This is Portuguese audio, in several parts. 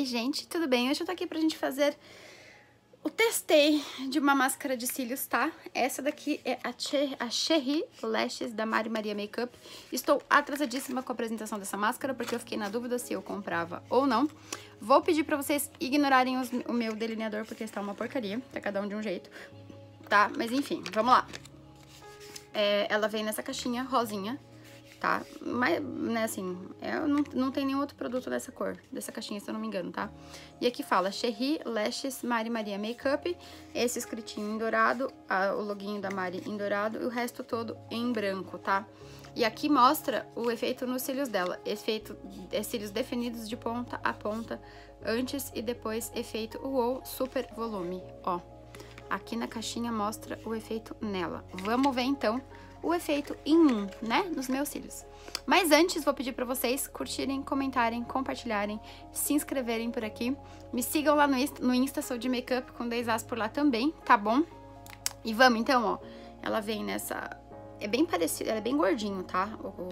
Oi, gente, tudo bem? Hoje eu tô aqui pra gente fazer o testei de uma máscara de cílios, tá? Essa daqui é a Cherry Lashes da Mari Maria Makeup. Estou atrasadíssima com a apresentação dessa máscara, porque eu fiquei na dúvida se eu comprava ou não. Vou pedir pra vocês ignorarem o meu delineador, porque está uma porcaria, tá cada um de um jeito, tá? Mas enfim, vamos lá. Ela vem nessa caixinha rosinha, tá? Mas, né, assim, não tem nenhum outro produto dessa cor, dessa caixinha, se eu não me engano, tá? E aqui fala Cherry Lashes Mari Maria Makeup, esse escritinho em dourado, o loginho da Mari em dourado e o resto todo em branco, tá? E aqui mostra o efeito nos cílios dela, efeito cílios definidos de ponta a ponta, antes e depois, efeito UOL Super Volume, ó. Aqui na caixinha mostra o efeito nela. Vamos ver, então, o efeito em mim, né? Nos meus cílios. Mas antes, vou pedir pra vocês curtirem, comentarem, compartilharem, se inscreverem por aqui. Me sigam lá no Insta, sou de Makeup, com 10As por lá também, tá bom? E vamos, então, ó. Ela vem nessa... É bem parecido, ela é bem gordinho, tá?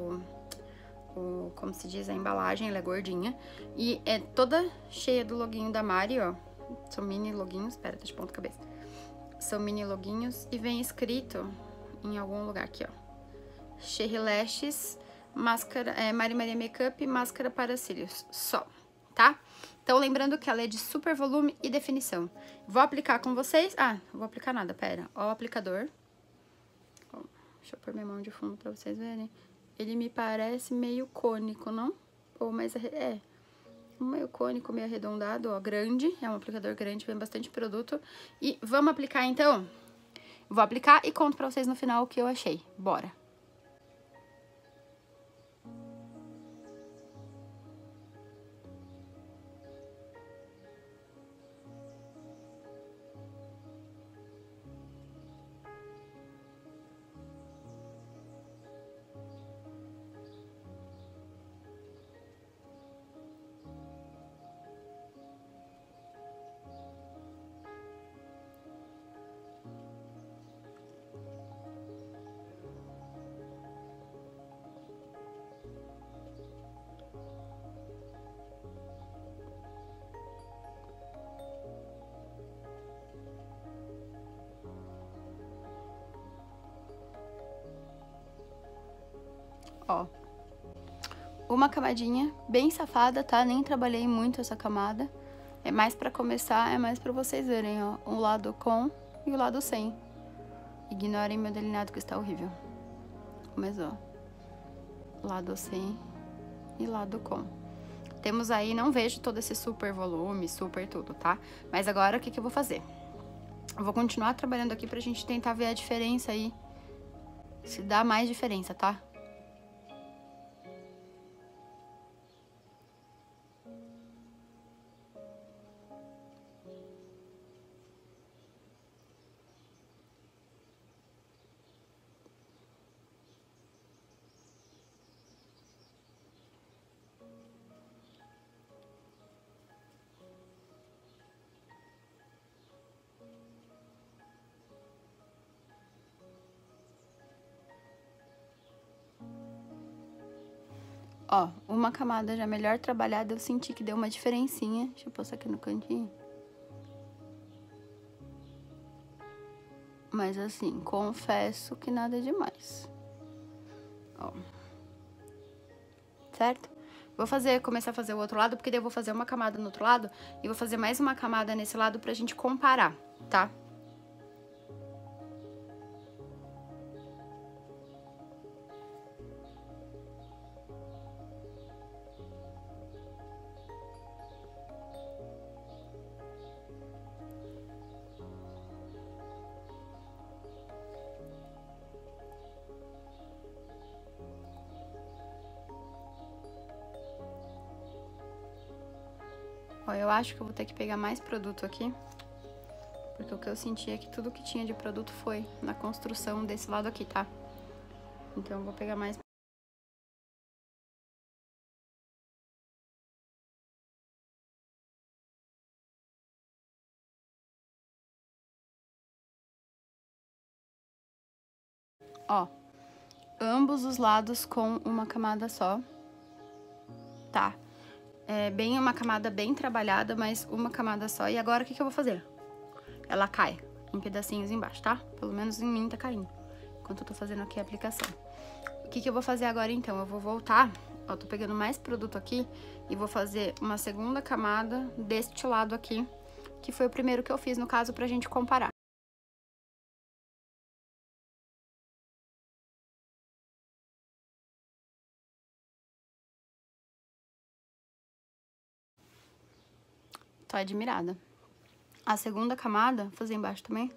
Como se diz, a embalagem, ela é gordinha. E é toda cheia do loginho da Mari, ó. São mini loginhos, pera, tá de ponta cabeça. São mini loginhos e vem escrito em algum lugar aqui, ó. Cherry Lashes, máscara, Mari Maria Makeup, máscara para cílios, só, tá? Então, lembrando que ela é de super volume e definição. Vou aplicar com vocês... vou aplicar nada, pera. Ó o aplicador. Ó, deixa eu pôr minha mão de fundo pra vocês verem. Ele me parece meio cônico, não? Ou mais... meio cônico, meio arredondado, ó, grande. É um aplicador grande, vem bastante produto. E vamos aplicar, então? Vou aplicar e conto pra vocês no final o que eu achei. Bora! Ó, uma camadinha bem safada, tá? Nem trabalhei muito essa camada. É mais pra começar, é mais pra vocês verem, ó. Um lado com e o lado sem. Ignorem meu delineado que está horrível. Mas, ó. Lado sem e lado com. Temos aí, não vejo todo esse super volume, super tudo, tá? Mas agora, o que eu vou fazer? Eu vou continuar trabalhando aqui pra gente tentar ver a diferença aí. Se dá mais diferença, tá? Ó, uma camada já melhor trabalhada, eu senti que deu uma diferencinha. Deixa eu passar aqui no cantinho. Mas assim, confesso que nada demais. Ó. Certo? Vou começar a fazer o outro lado, porque daí eu vou fazer uma camada no outro lado e vou fazer mais uma camada nesse lado pra gente comparar, tá? Ó, eu acho que eu vou ter que pegar mais produto aqui, porque o que eu senti é que tudo que tinha de produto foi na construção desse lado aqui, tá? Então eu vou pegar mais. Ó, ambos os lados com uma camada só, tá? É bem uma camada bem trabalhada, mas uma camada só. E agora, o que eu vou fazer? Ela cai em pedacinhos embaixo, tá? Pelo menos em mim tá caindo, enquanto eu tô fazendo aqui a aplicação. O que eu vou fazer agora, então? Eu vou voltar, ó, tô pegando mais produto aqui e vou fazer uma segunda camada deste lado aqui, que foi o primeiro que eu fiz, no caso, pra gente comparar. Tô admirada. A segunda camada, vou fazer embaixo também.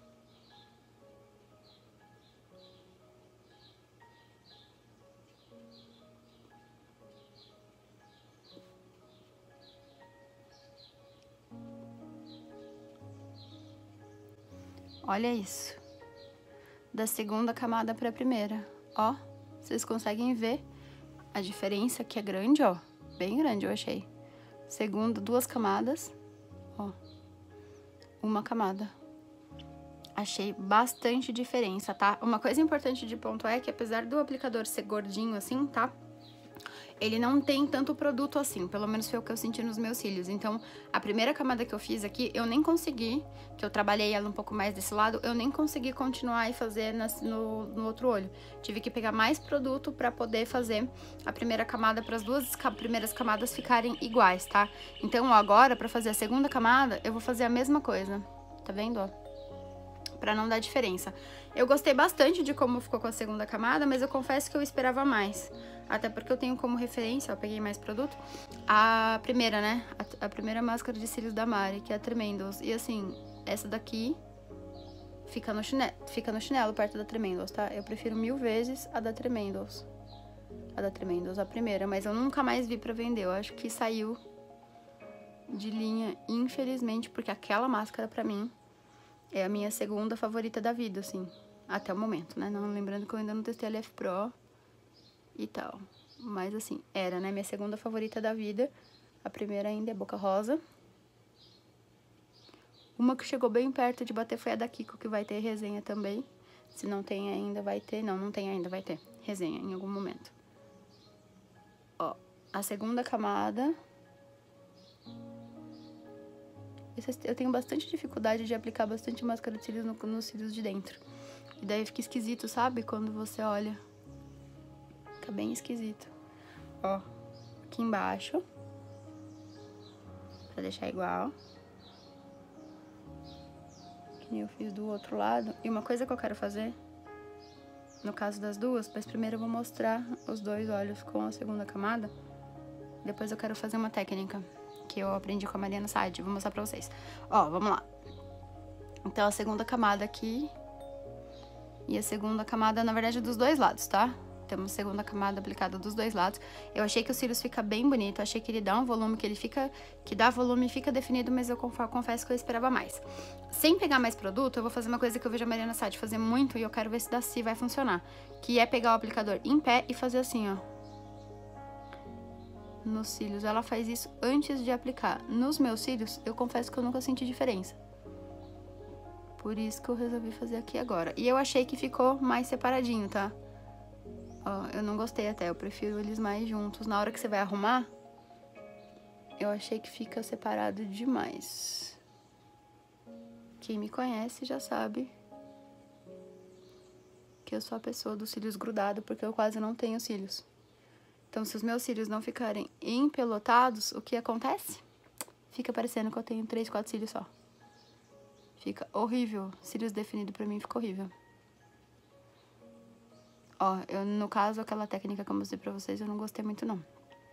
Olha isso. Da segunda camada pra primeira. Ó, vocês conseguem ver a diferença que é grande, ó. Bem grande, eu achei. Segunda, 2 camadas. Ó. Uma camada. Achei bastante diferença, tá? Uma coisa importante de pontuar é que apesar do aplicador ser gordinho assim, tá? Ele não tem tanto produto assim, pelo menos foi o que eu senti nos meus cílios. Então, a primeira camada que eu fiz aqui, eu nem consegui, que eu trabalhei ela um pouco mais desse lado, eu nem consegui continuar e fazer no outro olho. Tive que pegar mais produto pra poder fazer a primeira camada, para as duas primeiras camadas ficarem iguais, tá? Então, ó, agora, pra fazer a segunda camada, eu vou fazer a mesma coisa, tá vendo, ó? Pra não dar diferença. Eu gostei bastante de como ficou com a segunda camada, mas eu confesso que eu esperava mais. Até porque eu tenho como referência, ó, peguei mais produto, a primeira, né? A primeira máscara de cílios da Mari, que é a Tremendos. E assim, essa daqui fica no chinelo perto da Tremendos, tá? Eu prefiro 1000 vezes a da Tremendos. A primeira, mas eu nunca mais vi pra vender. Eu acho que saiu de linha, infelizmente, porque aquela máscara pra mim é a minha segunda favorita da vida, assim, até o momento, né? Não, lembrando que eu ainda não testei a LF Pro e tal. Mas, assim, era, né? Minha segunda favorita da vida. A primeira ainda é Boca Rosa. Uma que chegou bem perto de bater foi a da Kiko, que vai ter resenha também. Se não tem ainda, vai ter. Não, não tem ainda, vai ter resenha em algum momento. Ó, a segunda camada. Eu tenho bastante dificuldade de aplicar bastante máscara de cílios nos cílios de dentro. E daí fica esquisito, sabe? Quando você olha. Fica bem esquisito. Ó, aqui embaixo. Pra deixar igual. Que nem eu fiz do outro lado. E uma coisa que eu quero fazer, no caso das duas, mas primeiro eu vou mostrar os dois olhos com a segunda camada. Depois eu quero fazer uma técnica que eu aprendi com a Mariana Sade, vou mostrar pra vocês. Ó, vamos lá. Então, a segunda camada aqui e a segunda camada, na verdade, dos dois lados, tá? Temos a segunda camada aplicada dos dois lados. Eu achei que os cílios fica bem bonito, achei que ele dá um volume, que dá volume e fica definido, mas eu confesso que eu esperava mais. Sem pegar mais produto, eu vou fazer uma coisa que eu vejo a Mariana Sade fazer muito e eu quero ver se vai funcionar, que é pegar o aplicador em pé e fazer assim, ó. Nos cílios, ela faz isso antes de aplicar. Nos meus cílios, eu confesso que eu nunca senti diferença. Por isso que eu resolvi fazer aqui agora. E eu achei que ficou mais separadinho, tá? Ó, eu não gostei até, eu prefiro eles mais juntos. Na hora que você vai arrumar, eu achei que fica separado demais. Quem me conhece já sabe que eu sou a pessoa dos cílios grudados, porque eu quase não tenho cílios. Então, se os meus cílios não ficarem empelotados, o que acontece? Fica parecendo que eu tenho 3, 4 cílios só. Fica horrível. Cílios definidos pra mim fica horrível. Ó, no caso, aquela técnica que eu mostrei pra vocês, eu não gostei muito, não.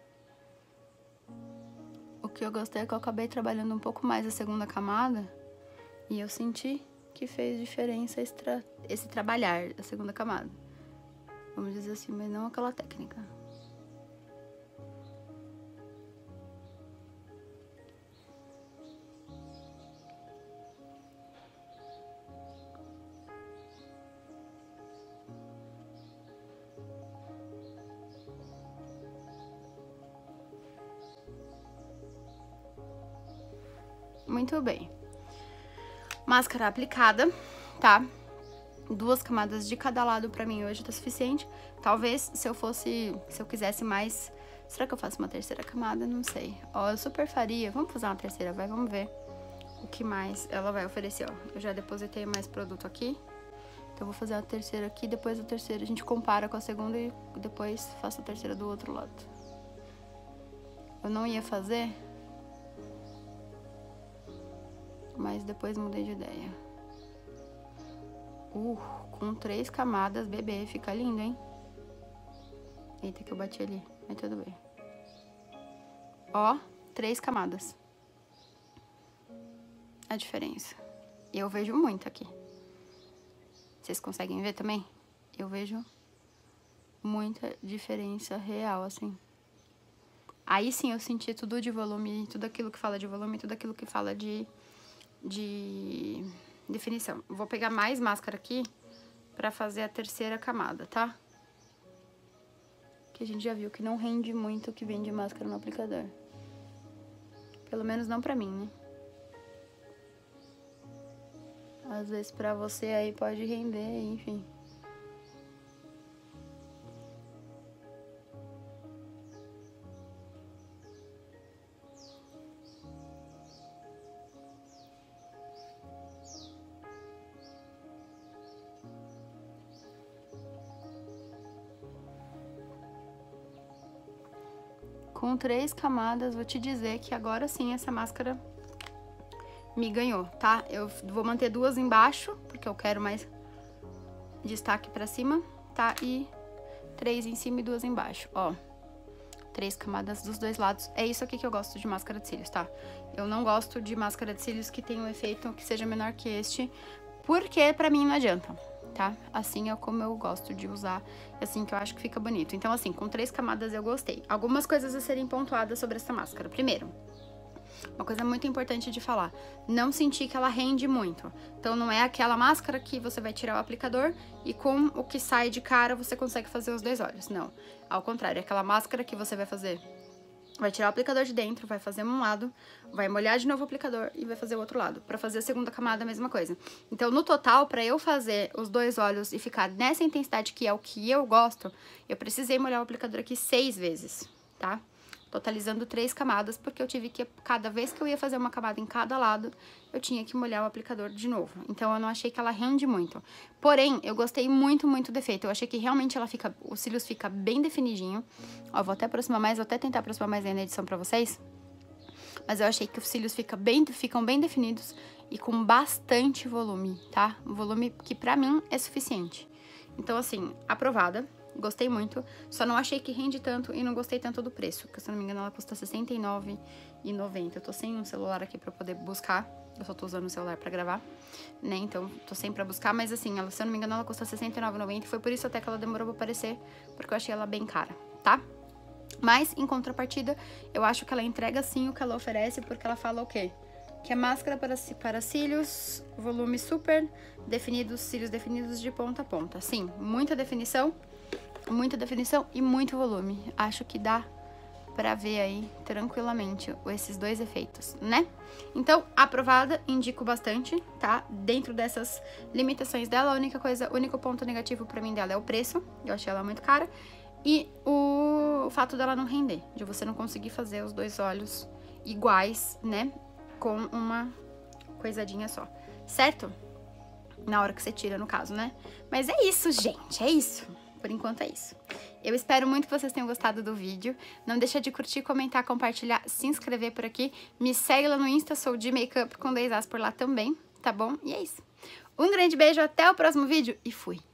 O que eu gostei é que eu acabei trabalhando um pouco mais a segunda camada e eu senti que fez diferença esse trabalhar a segunda camada. Vamos dizer assim, mas não aquela técnica. Muito bem. Máscara aplicada, tá? 2 camadas de cada lado pra mim hoje tá suficiente. Talvez se eu quisesse mais Será que eu faço uma terceira camada? Não sei. Ó, eu super faria. Vamos fazer uma terceira, vai, vamos ver o que mais ela vai oferecer, ó. Eu já depositei mais produto aqui. Então, eu vou fazer a terceira aqui, depois a terceira a gente compara com a segunda e depois faço a terceira do outro lado. Eu não ia fazer, mas depois mudei de ideia. Com 3 camadas, bebê, fica lindo, hein? Eita, que eu bati ali, mas tudo bem. Ó, 3 camadas. A diferença. E eu vejo muito aqui. Vocês conseguem ver também? Eu vejo muita diferença real, assim. Aí sim eu senti tudo de volume, tudo aquilo que fala de volume, tudo aquilo que fala de definição. Vou pegar mais máscara aqui pra fazer a terceira camada, tá? Que a gente já viu que não rende muito o que vem de máscara no aplicador. Pelo menos não pra mim, né? Às vezes pra você aí pode render, enfim. Com 3 camadas, vou te dizer que agora sim essa máscara me ganhou, tá? Eu vou manter 2 embaixo, porque eu quero mais destaque pra cima, tá? E 3 em cima e 2 embaixo, ó. 3 camadas dos 2 lados. É isso aqui que eu gosto de máscara de cílios, tá? Eu não gosto de máscara de cílios que tenha um efeito que seja menor que este, porque pra mim não adianta, tá? Assim é como eu gosto de usar, assim que eu acho que fica bonito. Então, assim, com 3 camadas eu gostei. Algumas coisas a serem pontuadas sobre essa máscara. Primeiro, uma coisa muito importante de falar, não sentir que ela rende muito. Então, não é aquela máscara que você vai tirar o aplicador e com o que sai de cara você consegue fazer os 2 olhos. Não, ao contrário, é aquela máscara que você vai fazer, vai tirar o aplicador de dentro, vai fazer um lado, vai molhar de novo o aplicador e vai fazer o outro lado. Pra fazer a segunda camada, a mesma coisa. Então, no total, pra eu fazer os 2 olhos e ficar nessa intensidade que é o que eu gosto, eu precisei molhar o aplicador aqui 6 vezes, tá? Totalizando 3 camadas, porque eu tive que, cada vez que eu ia fazer uma camada em cada lado, eu tinha que molhar o aplicador de novo. Então, eu não achei que ela rende muito. Porém, eu gostei muito, muito do efeito. Eu achei que realmente ela fica, os cílios fica bem definidinho. Ó, vou até aproximar mais, vou até tentar aproximar mais aí na edição pra vocês. Mas eu achei que os cílios ficam bem definidos e com bastante volume, tá? Um volume que pra mim é suficiente. Então, assim, aprovada. Gostei muito, só não achei que rende tanto e não gostei tanto do preço, porque se eu não me engano ela custa R$ 69,90. Eu tô sem um celular aqui pra poder buscar, eu só tô usando o celular pra gravar, né, então tô sem pra buscar, mas assim, ela, se eu não me engano ela custa R$ 69,90 e foi por isso até que ela demorou pra aparecer, porque eu achei ela bem cara, tá? Mas, em contrapartida, eu acho que ela entrega sim o que ela oferece, porque ela fala o quê? Que é máscara para cílios, volume super, definidos, cílios definidos de ponta a ponta. Sim, muita definição e muito volume. Acho que dá pra ver aí tranquilamente esses 2 efeitos, né? Então, aprovada, indico bastante, tá? Dentro dessas limitações dela, o único ponto negativo pra mim dela é o preço. Eu achei ela muito cara. E o fato dela não render, de você não conseguir fazer os 2 olhos iguais, né? Com uma coisadinha só, certo? Na hora que você tira, no caso, né? Mas é isso, gente, é isso. Por enquanto é isso. Eu espero muito que vocês tenham gostado do vídeo. Não deixa de curtir, comentar, compartilhar, se inscrever por aqui. Me segue lá no Insta, sou de Makeup com 2 As por lá também, tá bom? E é isso. Um grande beijo, até o próximo vídeo e fui!